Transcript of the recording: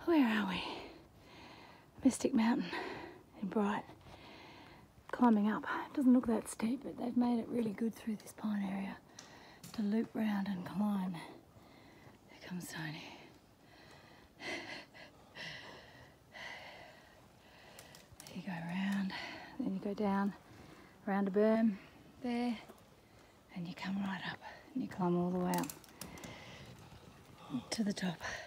Where are we? Mystic Mountain in Bright. Climbing up. It doesn't look that steep, but they've made it really good through this pine area to loop round and climb. There comes Tony. You go around, then you go down around a berm there, and you come right up and you climb all the way up to the top.